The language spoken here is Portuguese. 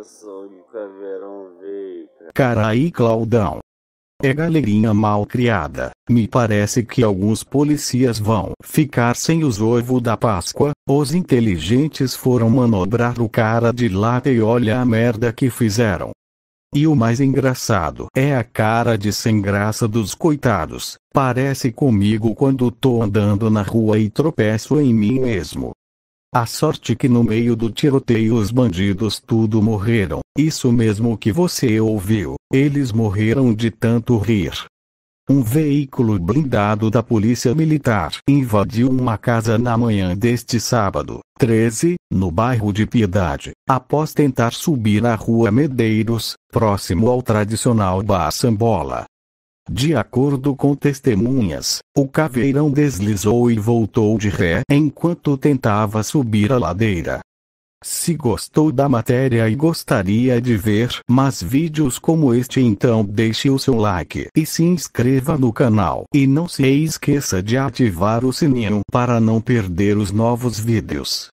sou de Caveirão Veio. Carai, Claudão. É galerinha mal criada. Me parece que alguns policias vão ficar sem os ovos da Páscoa. Os inteligentes foram manobrar o cara de lata e olha a merda que fizeram. E o mais engraçado é a cara de sem graça dos coitados. Parece comigo quando tô andando na rua e tropeço em mim mesmo. A sorte que no meio do tiroteio os bandidos tudo morreram. Isso mesmo que você ouviu. Eles morreram de tanto rir. Um veículo blindado da Polícia Militar invadiu uma casa na manhã deste sábado, 13, no bairro de Piedade, após tentar subir a Rua Medeiros, próximo ao tradicional Bar Sambola. De acordo com testemunhas, o caveirão deslizou e voltou de ré enquanto tentava subir a ladeira. Se gostou da matéria e gostaria de ver mais vídeos como este, então deixe o seu like e se inscreva no canal. E não se esqueça de ativar o sininho para não perder os novos vídeos.